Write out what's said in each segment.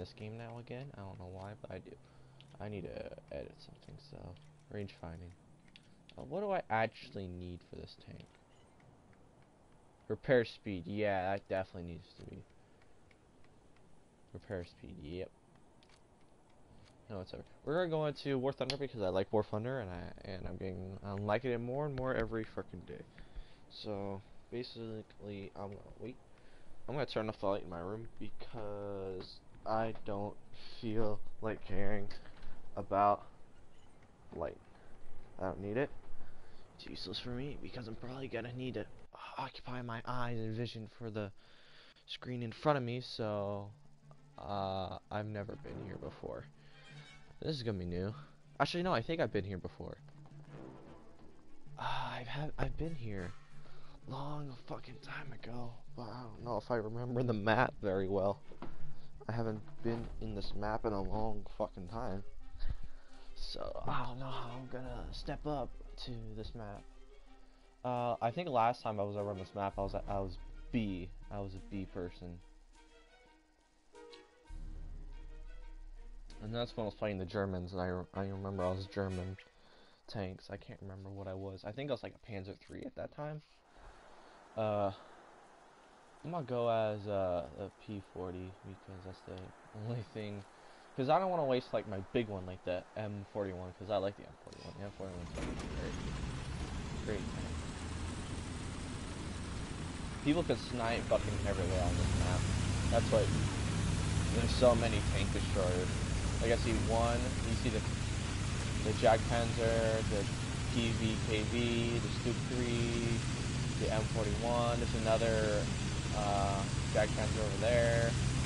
this game now again. I don't know why, but I do. I need to edit something, so range finding. What do I actually need for this tank? Repair speed, yeah, that definitely needs to be. Repair speed, yep. No, whatever. We're gonna go into War Thunder because I like War Thunder, and I'm liking it more and more every freaking day. So basically, I'm gonna turn off the light in my room because I don't feel like caring about light. I don't need it. It's useless for me because I'm probably gonna need to occupy my eyes and vision for the screen in front of me. So I've never been here before. This is gonna be new. Actually, no, I think I've been here before. I've been here long fucking time ago, but I don't know if I remember the map very well. I haven't been in this map in a long fucking time, so I don't know how I'm gonna step up to this map. I think last time I was over on this map, I was B. I was a B person. And that's when I was fighting the Germans, and I remember I was German tanks. I can't remember what I was. I think I was like a Panzer III at that time. I'm gonna go as a P40 because that's the only thing. Because I don't want to waste like my big one like the M41, because I like the M41. The M41 is great tank. People can snipe fucking everywhere on this map. That's what. There's so many tank destroyers. Like I see one, you see the Jag Panzer, the PVKV, the Stuke 3, the M41. There's another Jag Panzer over there.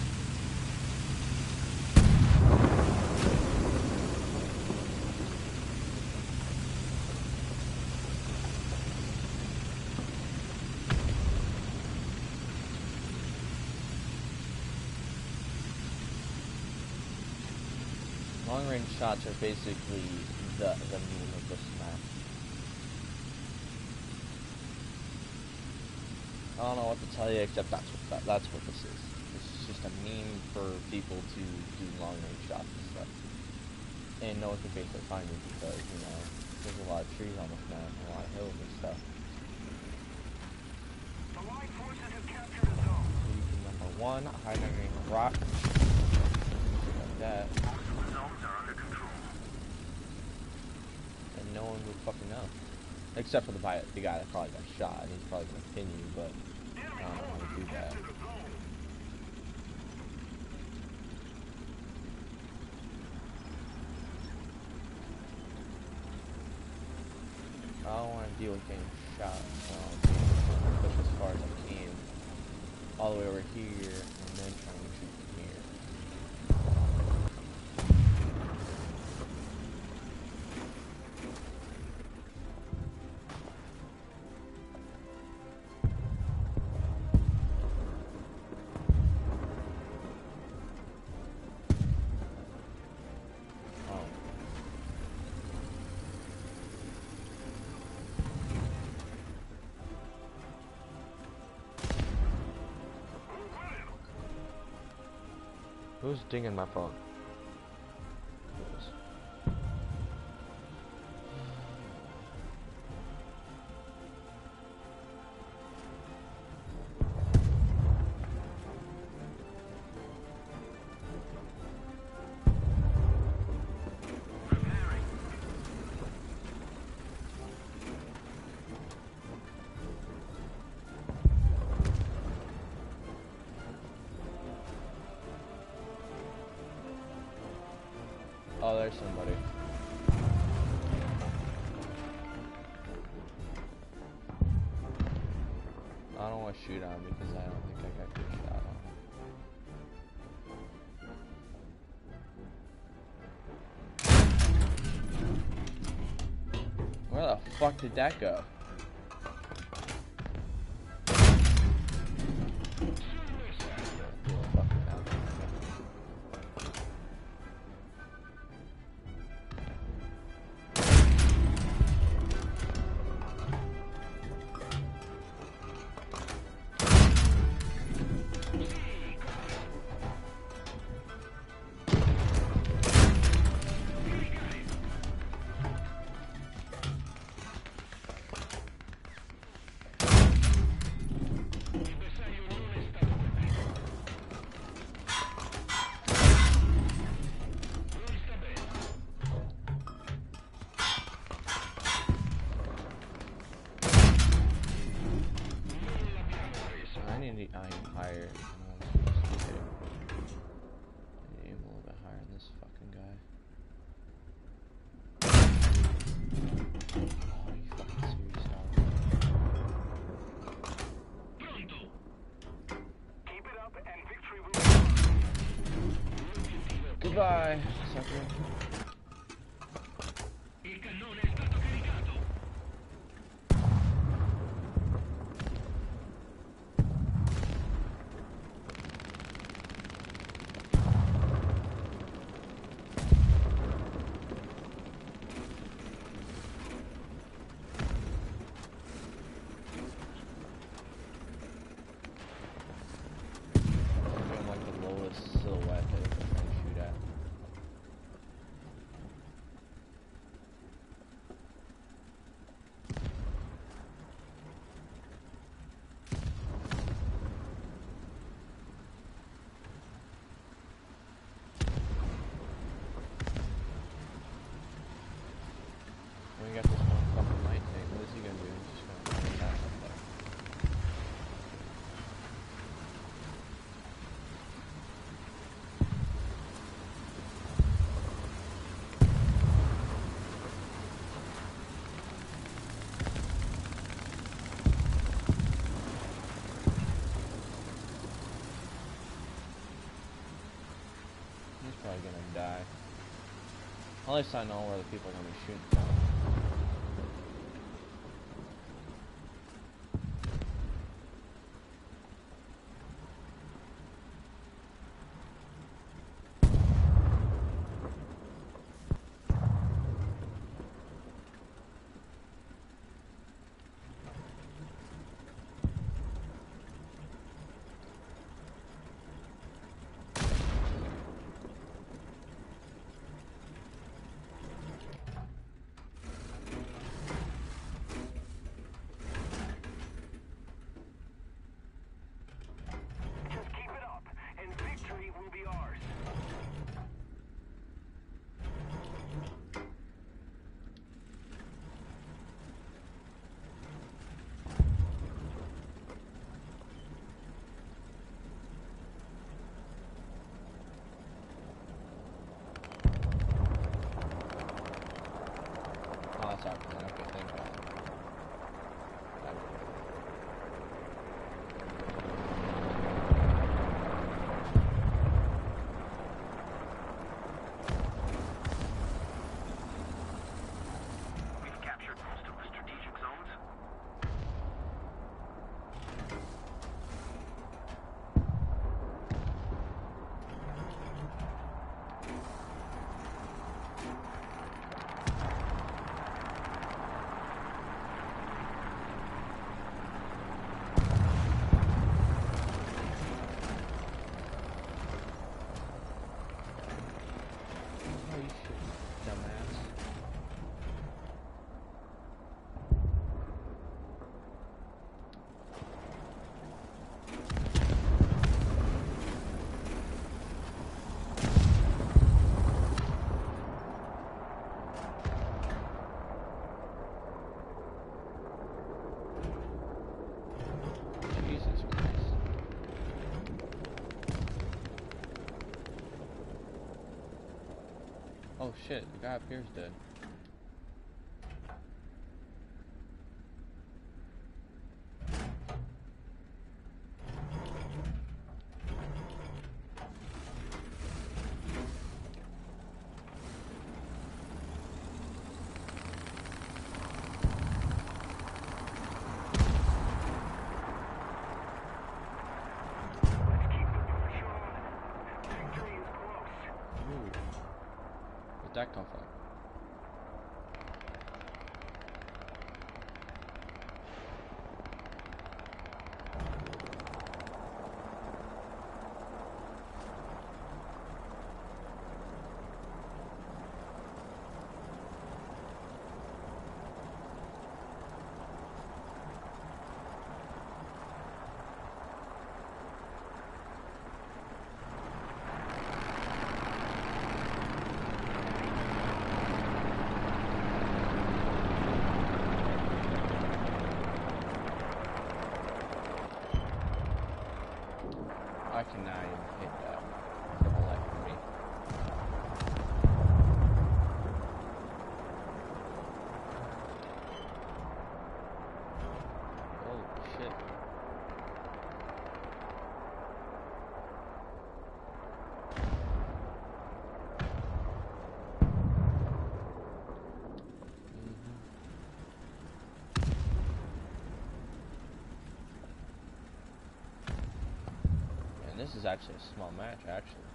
Long range shots are basically the meme of this map. I don't know what to tell you except that's what this is. It's just a meme for people to do long range shots and stuff. And no one can basically find it because, you know, there's a lot of trees on this map and a lot of hills and stuff. Allied forces have captured a zone. Region number 1, high dynamic rock. Like that. Zones are under control. And no one would fucking know. Except for the guy that probably got shot, and he's probably gonna pin you, but I don't know how to do that. I don't want to deal with getting shot, so I'm push as far as I can, all the way over here, and then try and shoot from here. Who's dinging my phone? Oh, there's somebody. I don't want to shoot on him because I don't think I got good shot on him. Where the fuck did that go? higher. I know I'm supposed to aim a little bit higher on this fucking guy. Oh, you fucking serious, Howard? Keep it up and victory will be ours. Goodbye, sucker. Il cannone è stato caricato. I'm like the lowest silhouette that I'm trying to shoot at. We got this one fucking light thing. What is he gonna do? He's just gonna put that up there. He's probably gonna die. At least I know where the people are gonna be shooting from. Just keep it up and victory will be ours. Oh, that's awkward. Okay, thank God. We've captured most of the strategic zones. Holy shit, dumbass. Jesus Christ. Oh shit, the guy up here's dead. Let's keep the pressure on. Victory is close. Ooh. Where'd that come from? This is actually a small match, actually.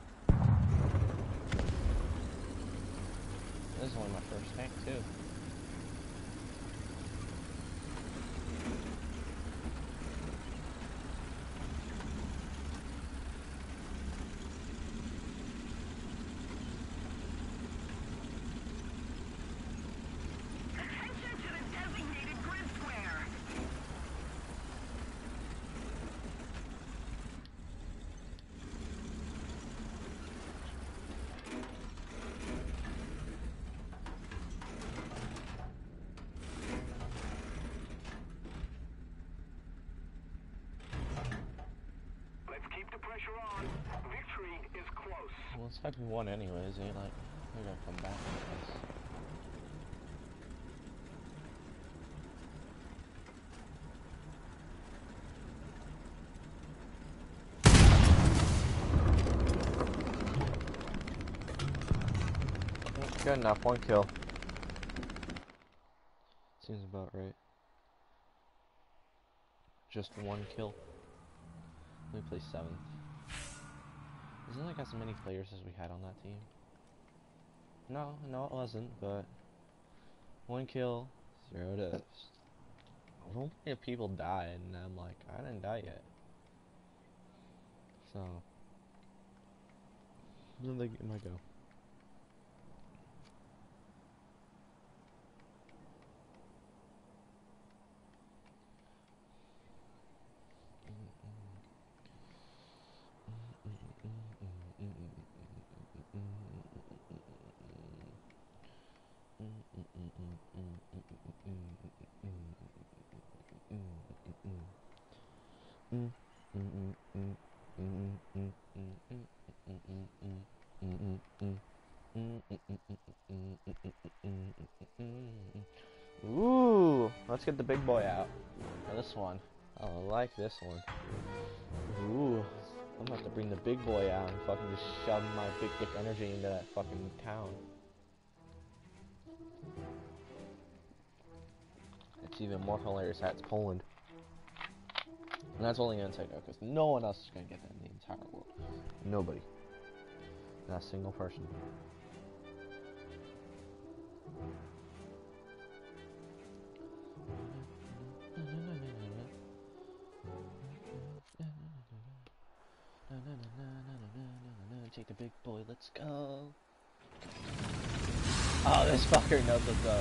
This is only my first tank, too. Attention to the designated grid square. Let's keep the pressure on. Victory is close. Well, it's like we won anyways, ain't like, we're gonna come back with this. Good enough, 1 kill. Seems about right. Just 1 kill. We play 7th. Isn't like as many players as we had on that team? No, it wasn't, but 1 kill, 0 deaths. Only if people died, and I'm like, I didn't die yet. So, then they get my go. Ooh, let's get the big boy out. This one. I like this one. Ooh, I'm about to bring the big boy out and fucking just shove my big dick energy into that fucking town. It's even more hilarious that it's Poland. And that's only gonna take out because no one else is gonna get that in the entire world. Nobody. Not a single person. Take the big boy, let's go. Oh, this fucker knows what's up.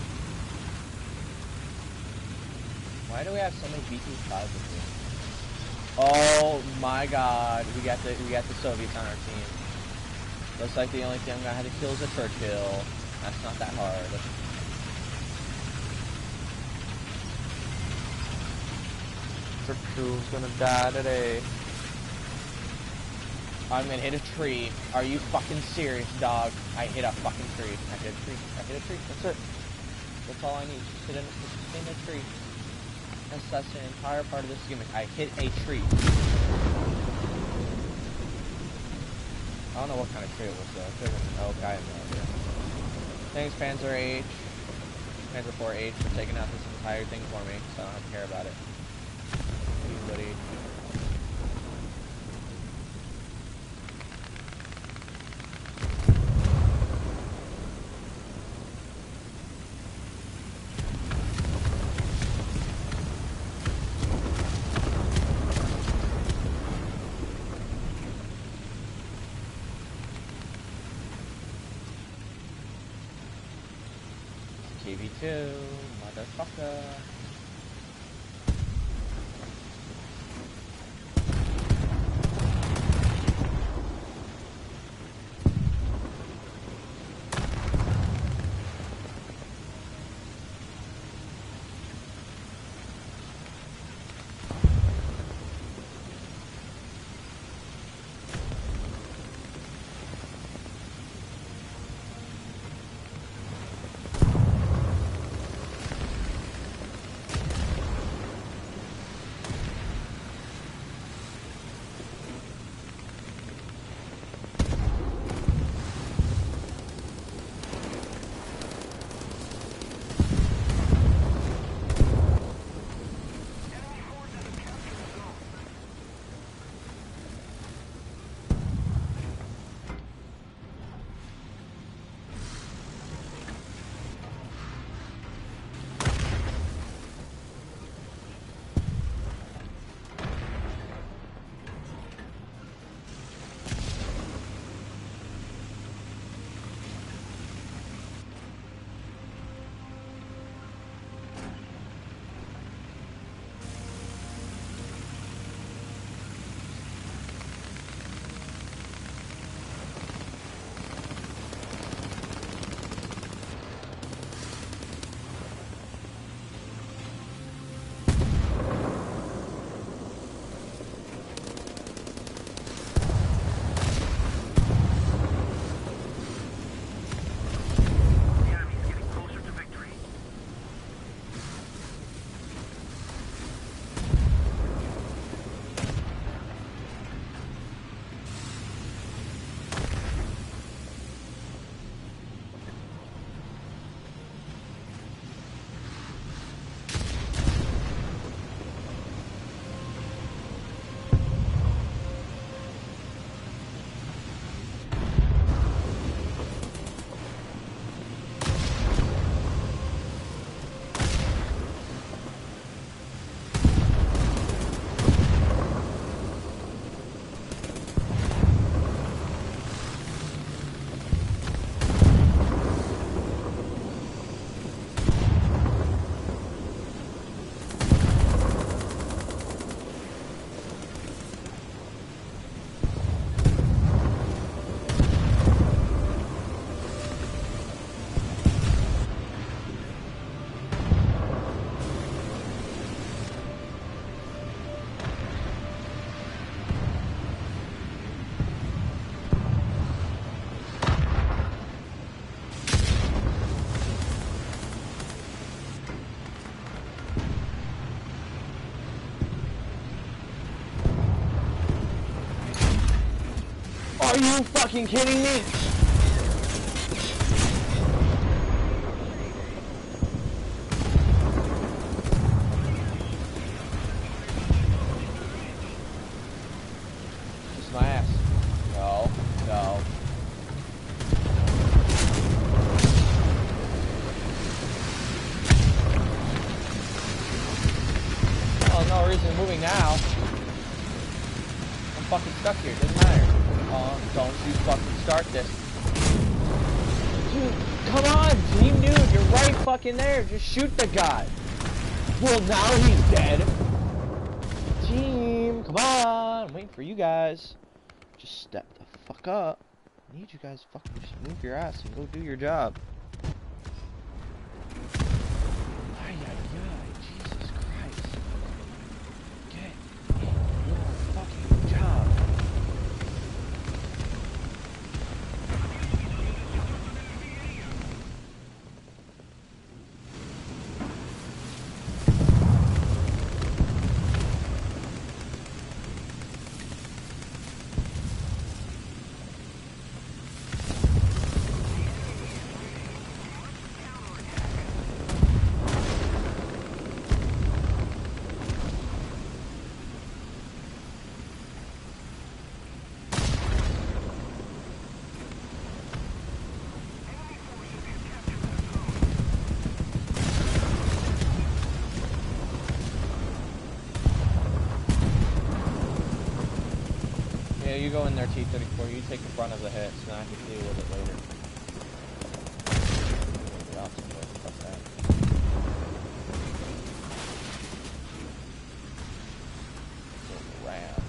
Why do we have so many B-25s in here? Oh my god, we got the Soviets on our team. Looks like the only thing I'm gonna have to kill is a Churchill. That's not that hard. Churchill's gonna die today. I'm gonna hit a tree. Are you fucking serious, dog? I hit a fucking tree. I hit a tree. That's it. That's all I need. Just hit a tree. That's the entire part of this gimmick. I hit a tree. I don't know what kind of tree it was though. It could have been an oak. I have no idea. Thanks, Panzer 4H for taking out this entire thing for me, so I don't have to care about it. Thank you, buddy. TV2, motherfucker. Are you fucking kidding me? Kiss my ass. No, no. Oh, no reason moving now. I'm fucking stuck here, doesn't matter. Oh, don't you fucking start this. Dude, come on, team dude, you're right fucking there. Just shoot the guy. Well, now he's dead. Team, come on. I'm waiting for you guys. Just step the fuck up. I need you guys to fucking just move your ass and go do your job. Ay, ay, ay, Jesus Christ. Get in your fucking job. Yeah, you go in there, T-34. You take the brunt of the hit, so I can deal with it later. Fuck that. Rams.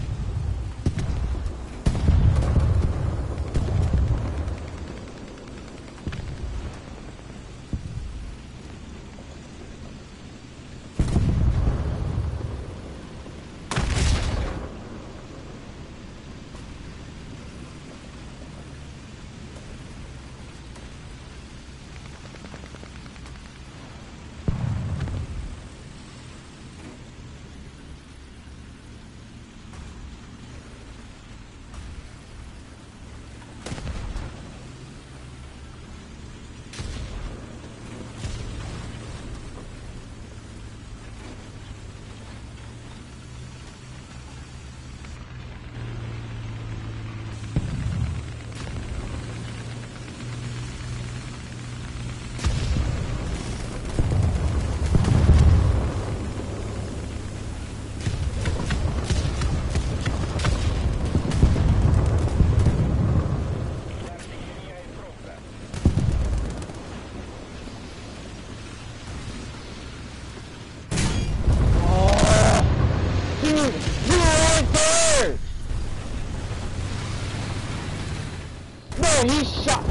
He shot.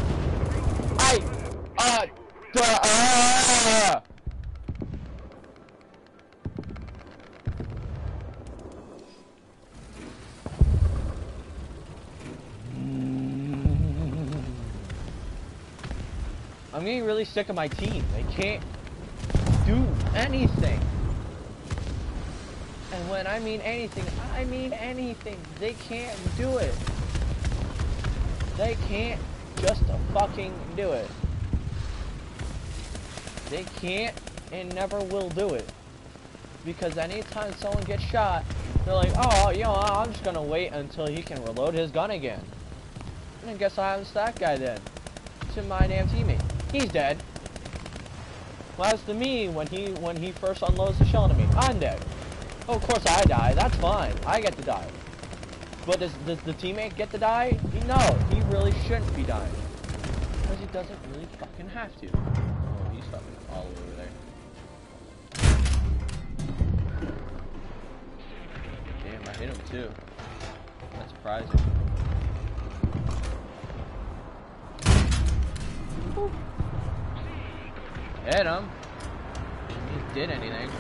I'm getting really sick of my team. They can't do anything. And when I mean anything, I mean anything. They can't do it. They can't just fucking do it. They can't and never will do it. Because anytime someone gets shot, they're like, oh, you know, I'm just gonna wait until he can reload his gun again. And I guess I'm that guy then. To my damn teammate. He's dead. Well, as to me, when he first unloads the shell to me, I'm dead. Oh, of course I die. That's fine. I get to die. But does the teammate get to die? No, he really shouldn't be dying. Because he doesn't really fucking have to. Oh, he's fucking all over there. Damn, I hit him too. That's surprising. Woo. Hit him. He did anything.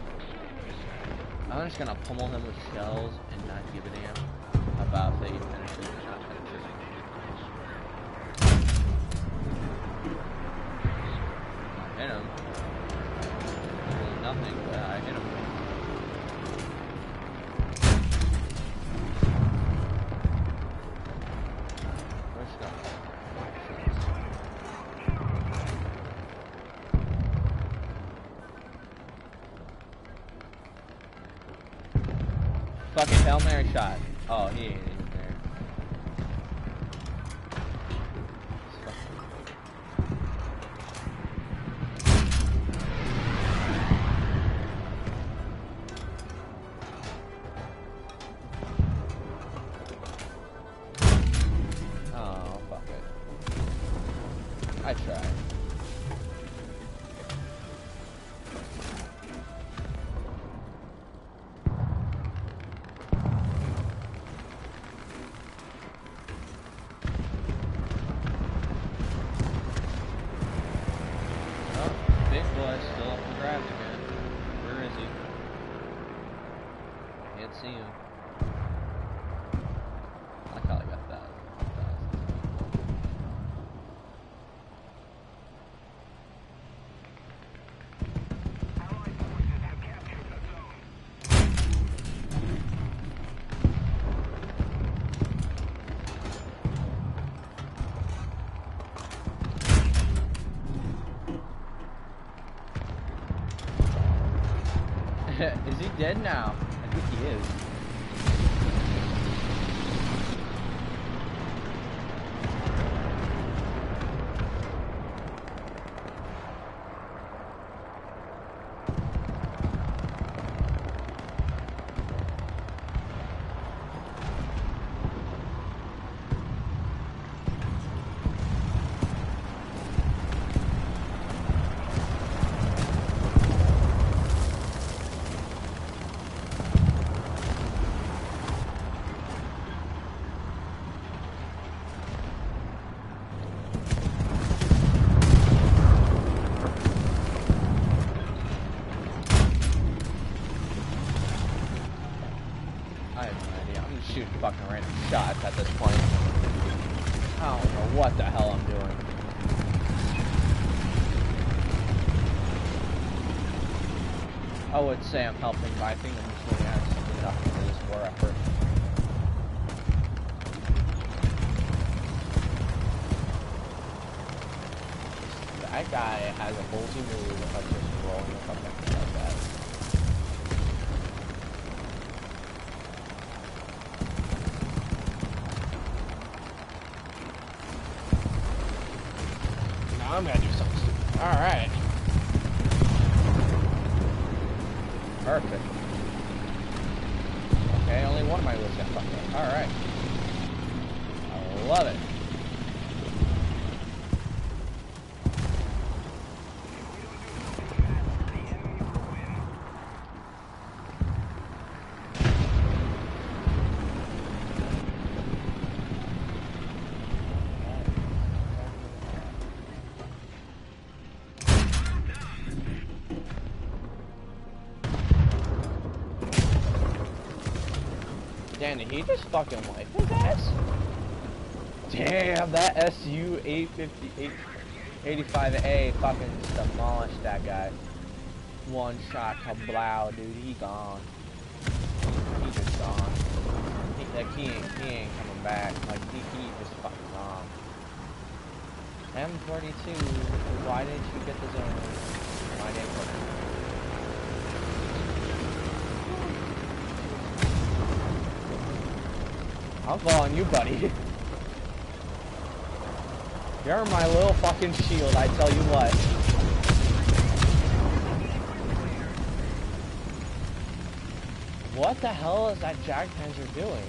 I'm just gonna pummel him with shells and not give a damn about if they finish Fucking Hail Mary shot. Oh, he ain't even there. Oh, fuck it. I tried. Big boy still up for grabs again. Where is he? Can't see him. I probably got that. Allied forces have captured the zone. Is he dead now? I think he is. I have no idea. I'm just shooting fucking random shots at this point. I don't know what the hell I'm doing. I would say I'm helping, but I think I'm just really asking enough for this war effort. That guy has a ballsy move of just rolling the fuck up like that. Now I'm gonna do something stupid. Alright. Perfect. Okay, only one of my wheels got fucked up. Alright. I love it. Damn, did he just fucking wipe his ass? Damn, that SU 85A fucking demolished that guy. One shot kablow, dude. He gone. He just gone. He ain't coming back. Like he just fucking gone. M42. Why didn't you get the zone? Why didn't you? I'm following you, buddy. You're my little fucking shield, I tell you what. What the hell is that Jagdpanzer doing?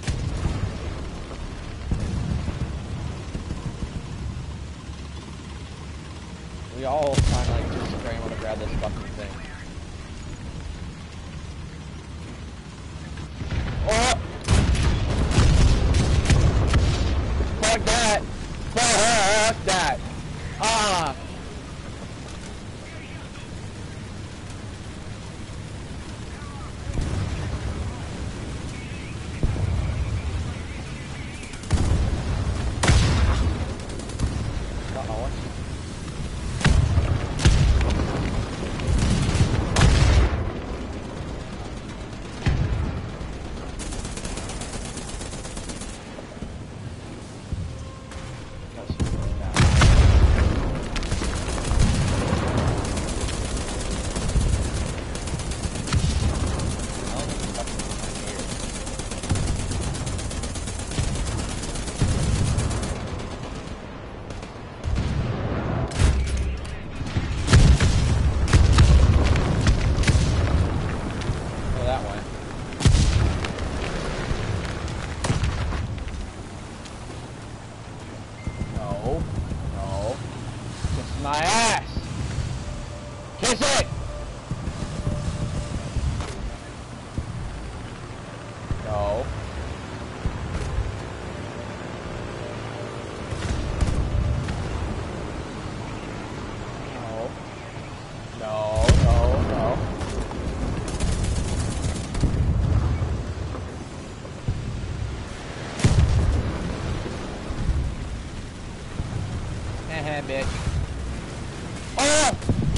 We all trying to like just scramble to grab this fucking thing. Oh! Fuck that! Fuck that! Ah! No. No. Kiss my ass. Kiss it. No. No. No. No. No. Heh bitch. Oh!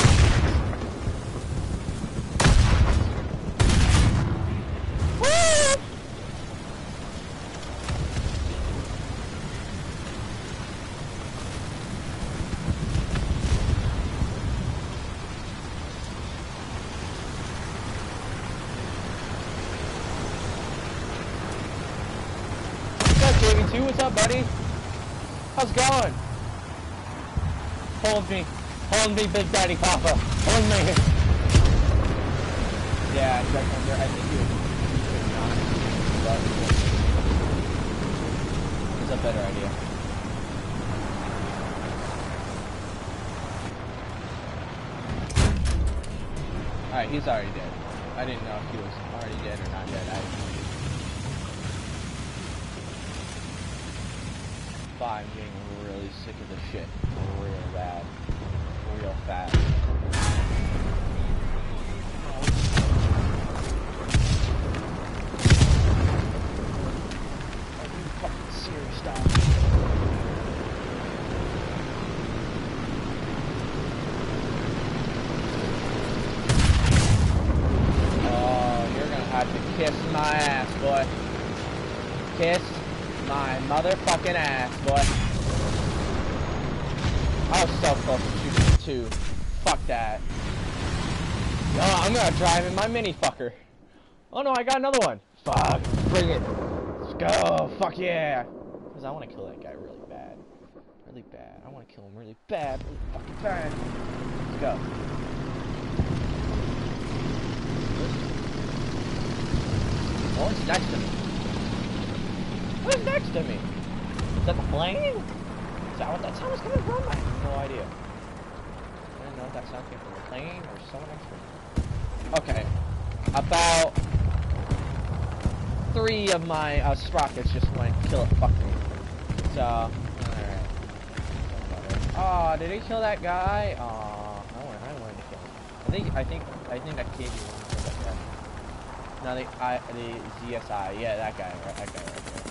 Woo! What's up, JV2? What's up, buddy? How's it going? Hold me, Big Daddy Papa. Hold me. Yeah, check under. I think you should not. But it's a better idea. Alright, he's already dead. I didn't know if he was already dead or not dead. I'm getting really sick of this shit. Real bad. Real fast. Are you fucking serious, dog? Oh, you're gonna have to kiss my ass, boy. Kiss my motherfucking ass, boy. I was so close to shooting him too. Fuck that. No, I'm gonna drive in my mini fucker. Oh no, I got another one. Fuck, bring it. Let's go. Fuck yeah. Because I want to kill that guy really bad. Really bad. I want to kill him really bad. Really fucking bad. Let's go. Oh, it's next to me. What is next to me? Is that the plane? Is that what that sound was coming from? I have no idea. I didn't know if that sound came from a plane or someone next to me. Okay. About 3 of my sprockets just went kill it. Fuck me. So, alright. Oh, did he kill that guy? Oh, I wanted to kill him. I think I gave you one to kill that guy. No, the ZSI. Yeah, that guy. Right, that guy right there.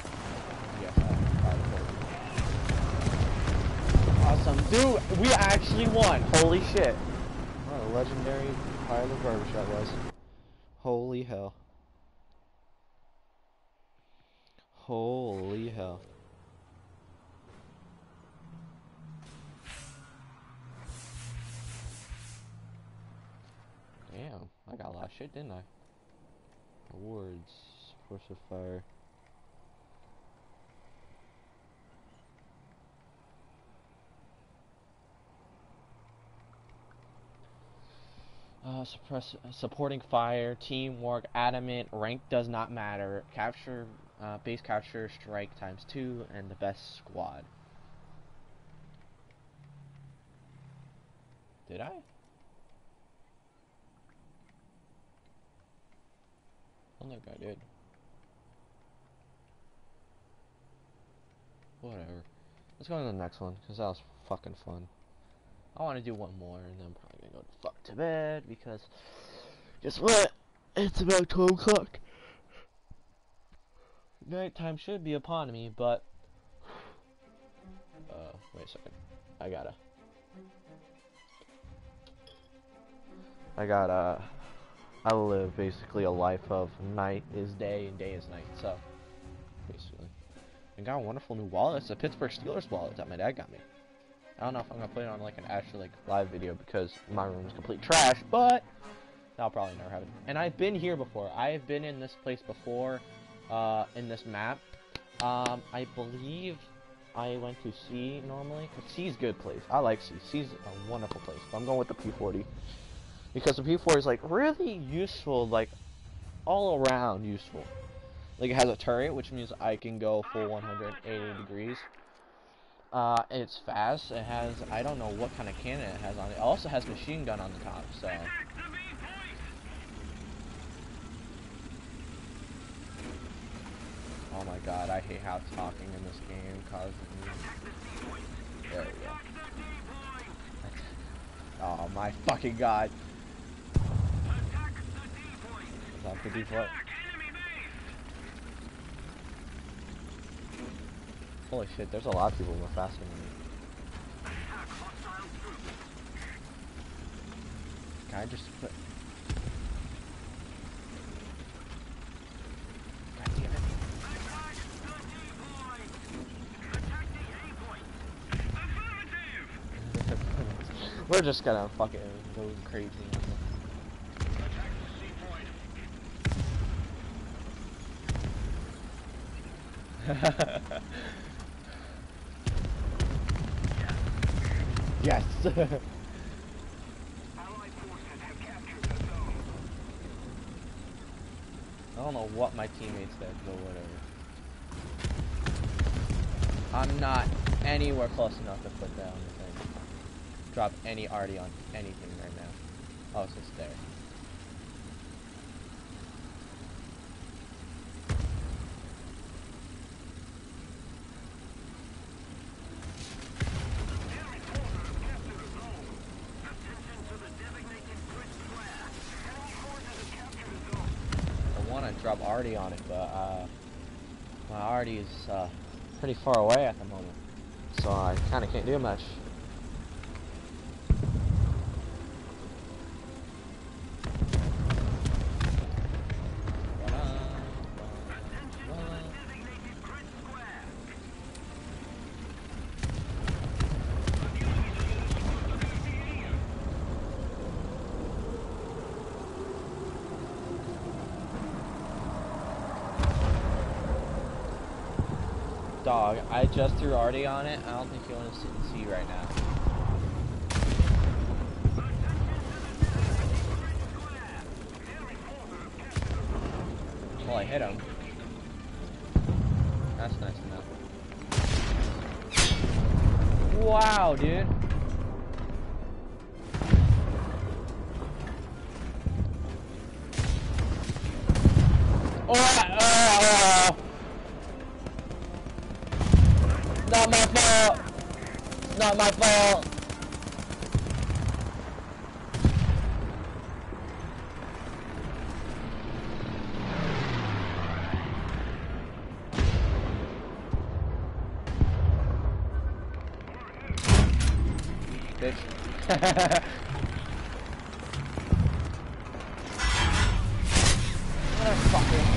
Awesome, dude, we actually won. Holy shit. What a legendary pile of garbage that was. Holy hell. Holy hell. Damn, I got a lot of shit, didn't I? Awards, Force of Fire. Supporting fire, teamwork, adamant, rank does not matter, capture, base capture, strike ×2, and the best squad. Did I? I don't think I did. Whatever. Let's go to the next one, because that was fucking fun. I want to do one more, and then I'm probably gonna go the fuck to bed, because guess what? It's about 12 o'clock. Nighttime should be upon me, but wait a second. I live basically a life of night is day and day is night, so basically. I got a wonderful new wallet. It's a Pittsburgh Steelers wallet that my dad got me. I don't know if I'm gonna put it on like an actual like live video because my room is complete trash, but that'll probably never happen. And I've been here before. I have been in this place before, in this map. I believe I went to C normally, because C's a good place. I like C. C's a wonderful place. So I'm going with the P40. Because the P40 is like really useful, like all around useful. Like it has a turret, which means I can go full 180 degrees. It's fast. It has, I don't know what kind of cannon it has on it. It also has machine gun on the top, so. Oh my god, I hate how talking in this game causes me. There we go. Oh my fucking god. Attack the D point. Holy shit, there's a lot of people more faster than me. Can I just put... God damn it. We're just gonna fucking go crazy. Yes. I don't know what my teammates did, but whatever. I'm not anywhere close enough to put down the thing. Drop any arty on anything right now. Oh, so it's there. I want to drop arty on it, but my arty is pretty far away at the moment, so I kind of can't do much. Dog, I just threw arty on it. I don't think you want to sit and see right now. Well, I hit him. That's nice enough. Wow, dude. Oh! Not my fault! Not my fault! Bitch. Motherfucker.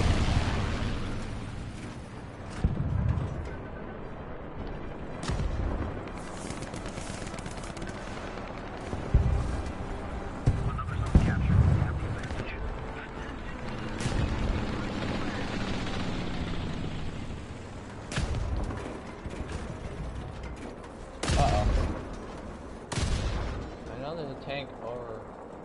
There's a tank over.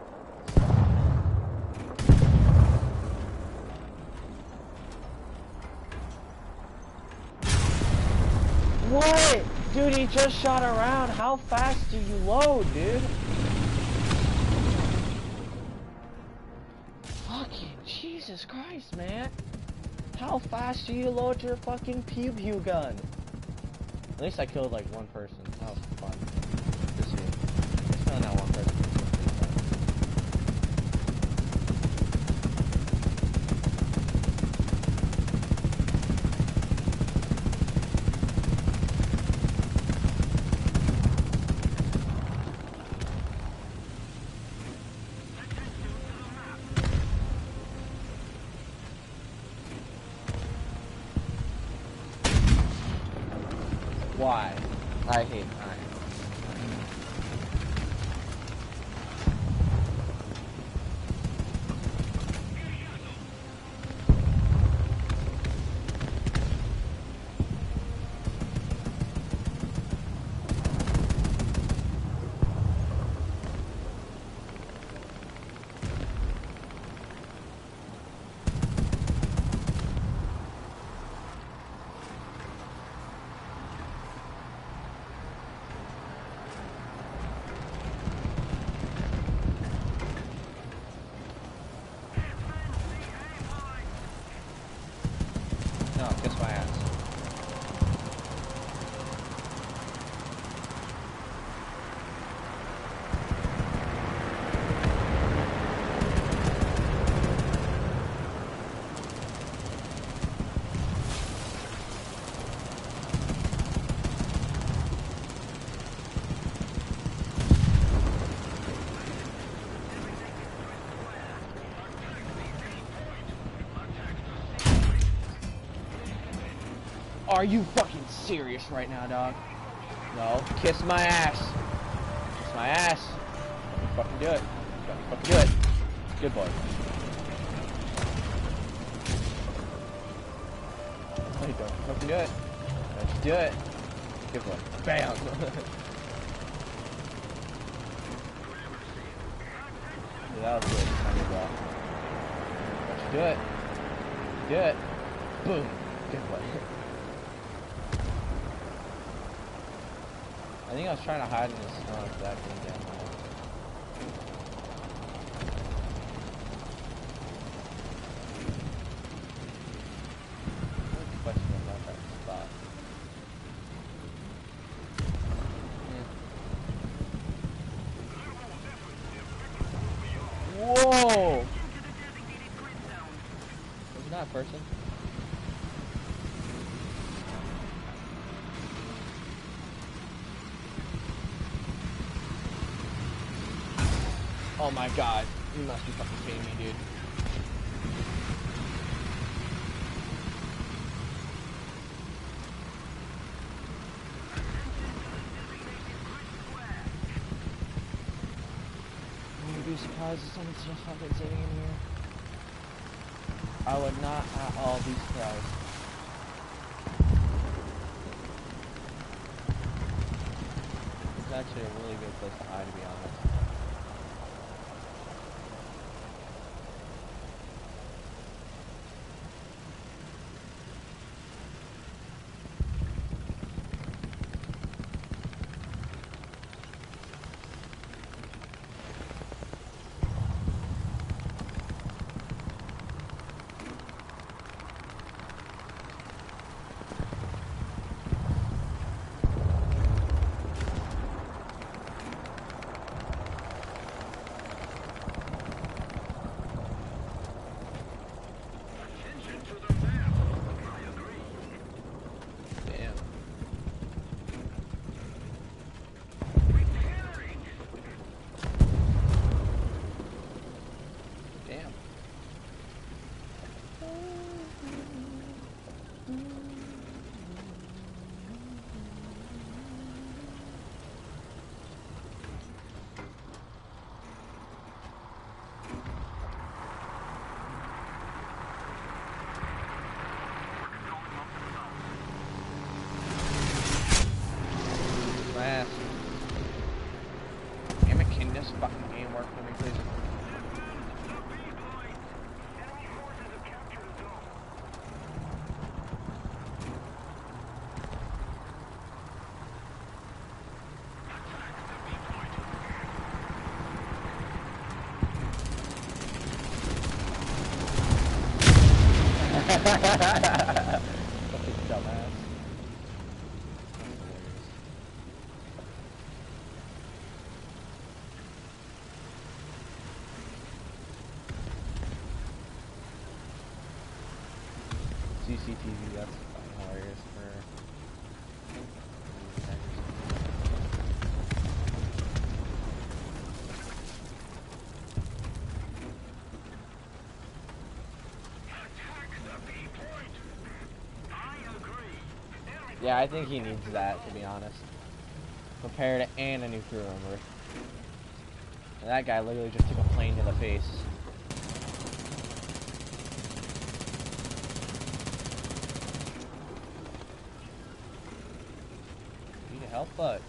What? Dude, he just shot around. How fast do you load, dude? Fucking Jesus Christ, man. How fast do you load your fucking pew-pew gun? At least I killed like one person. That was fun. Just see. Just killing that one person. Why? I hate time. Are you fucking serious right now, dog? No. Kiss my ass. Kiss my ass. Let me fucking do it. Let me fucking do it. Good boy. Hey, don't fucking do it. Don't you do it. Good boy. Bam. Dude, that was good. Don't you do it. Do it. Boom. Good boy. I think I was trying to hide in the snow if that came down. Question about that spot. Whoa! Wasn't that a person? Oh my god, you must be fucking kidding me, dude. I would be surprised if someone's just fucking sitting in here. I would not at all be surprised. It's actually a really good place to hide, to be honest. Damn it, can this fucking game work for me, please? Fucking dumbass. CCTV, that's fucking hilarious for... Yeah, I think he needs that, to be honest. Prepared and a nuclear armor. And that guy literally just took a plane to the face. Need a help, but...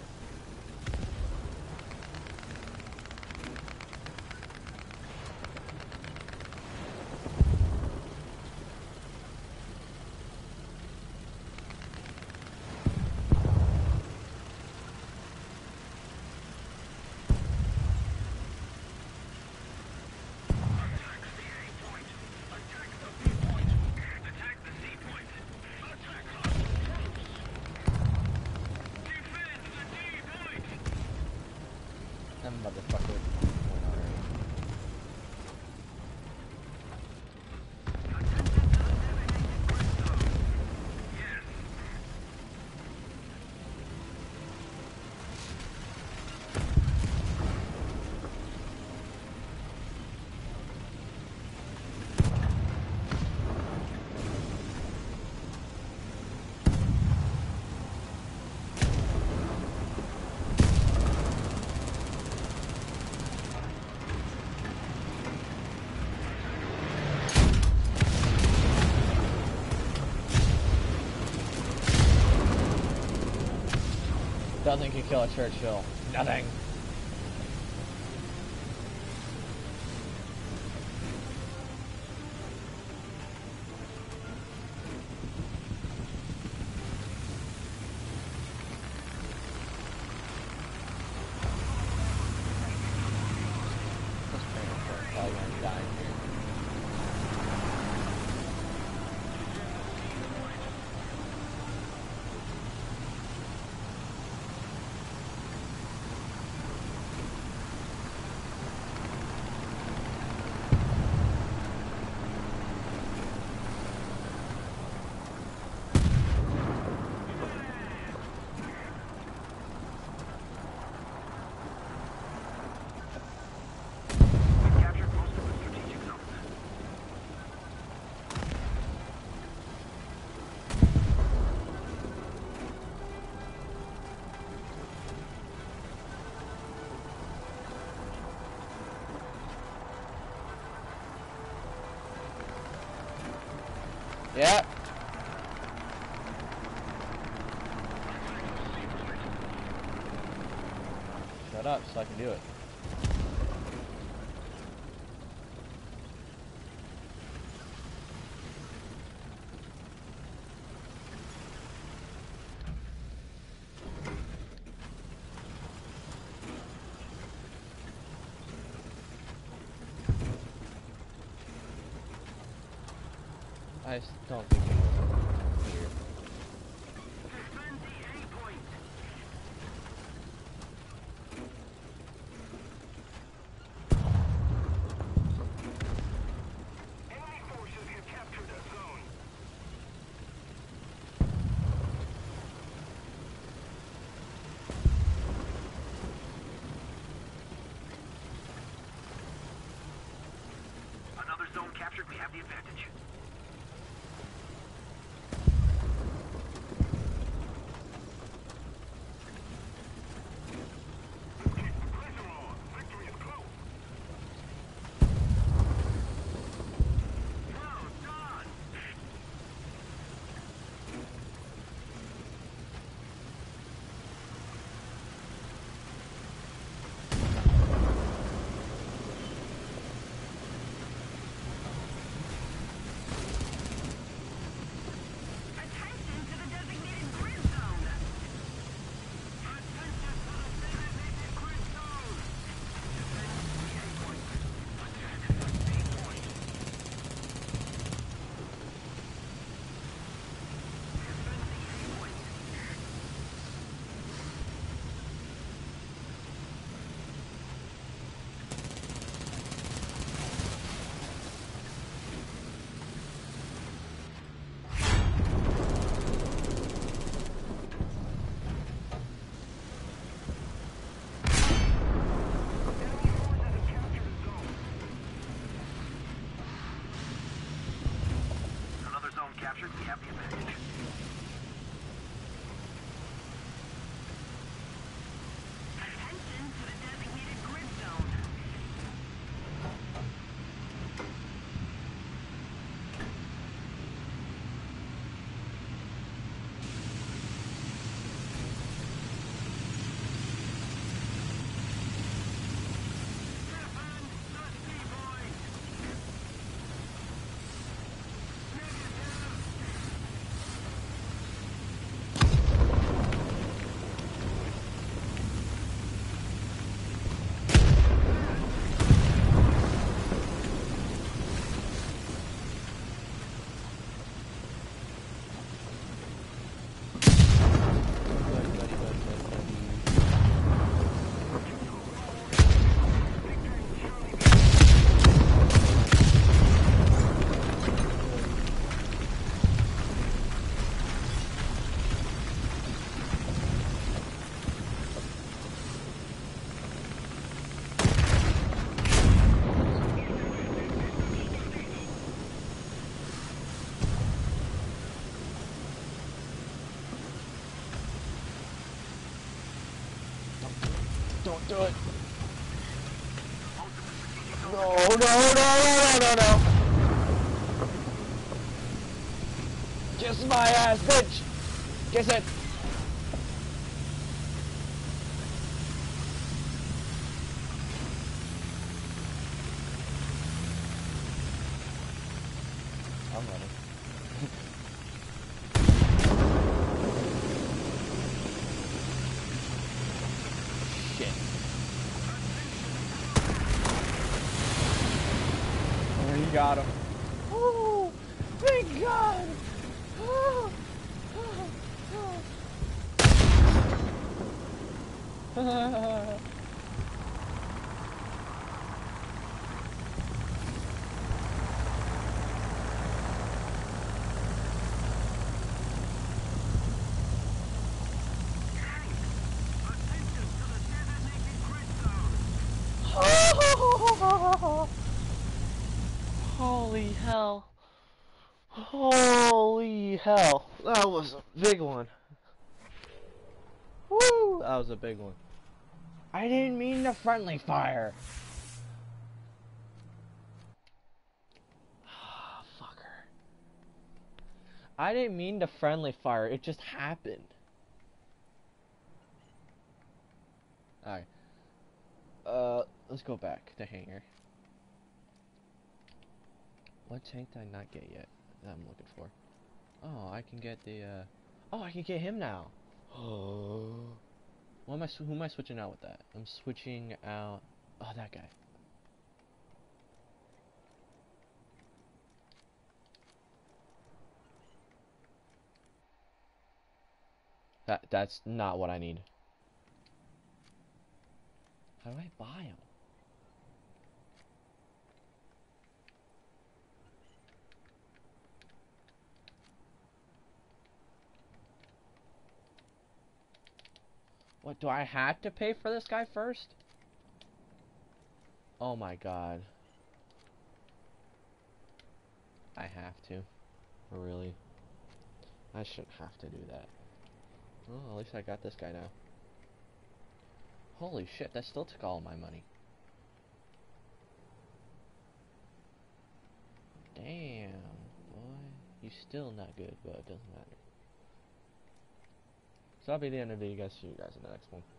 That motherfucker. Nothing can kill a Churchill. Nothing. Probably gonna die here. We've captured most of the strategic zones. Yeah. Shut up so I can do it. I just don't think it was here. Defend the A point. Enemy forces have captured a zone. Another zone captured. We have the advantage. Pressure on. Victory is close. Well done. Attention to the designated grid zone. Attention to the designated grid zone. Defend the A point. Attack the B point. Defend the A point. Enemy forces have captured a zone. Another zone captured. We have the advantage. Attention to the designated grid zone. Defend the C point. Negative. Don't do it. No, no, no, no, no, no, no. Kiss my ass, bitch. Kiss it. I'm running. Shit. Oh, he got him. Oh, thank God. Oh, oh. Attention to the designated grid zone. Holy hell. Holy hell. That was a big one. Woo! That was a big one. I didn't mean to friendly fire. Ah, fucker. I didn't mean to friendly fire. It just happened. Alright. Let's go back to hangar. What tank did I not get yet that I'm looking for? Oh, I can get the, oh, I can get him now. Oh. Who am I switching out with that? I'm switching out, oh, that guy. That's not what I need. How do I buy him? What, do I have to pay for this guy first? Oh my god. I have to. Really? I shouldn't have to do that. Well, at least I got this guy now. Holy shit, that still took all my money. Damn, boy. You're still not good, but it doesn't matter. So that'll be the end of the video, guys. See you guys in the next one.